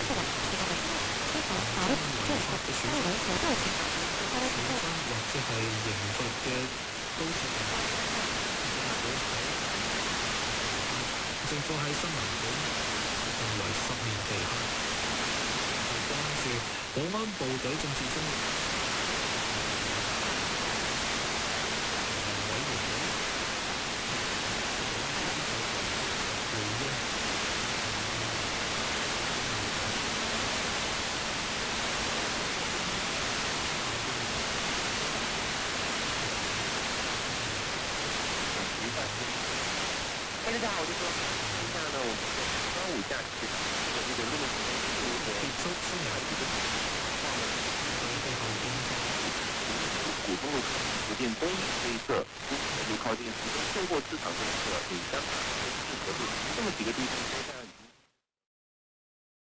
即係刑罰嘅高層政府喺新聞館定為10年期限，關注保安部隊政治中立委員會回應。 大家好，我就说，现在呢，我们端午假期这个路結束生涯古公路福建东这一侧，路靠近福州透过市场这一侧，北江适合路这么几个地方。